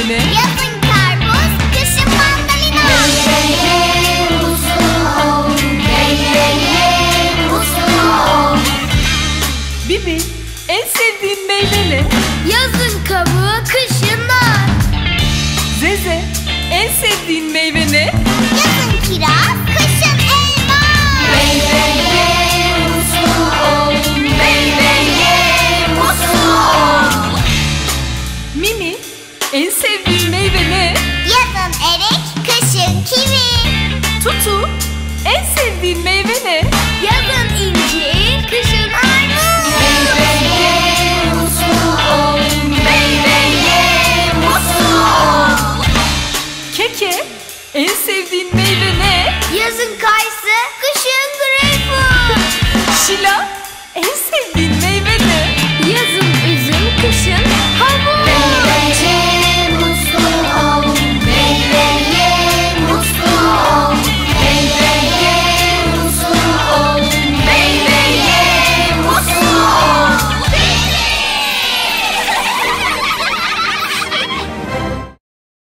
meyve ne? Yazın karpuz, kışın mandalina. Meyve uslu ol, meyve uslu ol. Bibi, en sevdiğin meyve ne? Yazın kabuğu, kışın nar. Zeze, en sevdiğin meyve ne? Yazın kiraz, kışın elma. Meyve uslu ol, meyve uslu ol. Mimi, en sevdiğin meyve ne? Yazın erik, kışın kivi. Tutu, en sevdiğin meyve ne? Yazın incir, kışın armut. Meyve uslu ol, meyve uslu ol. Keke, en sevdiğin meyve ne? Yazın kayısı, kışın greyfurt. Şila, en sevdiğin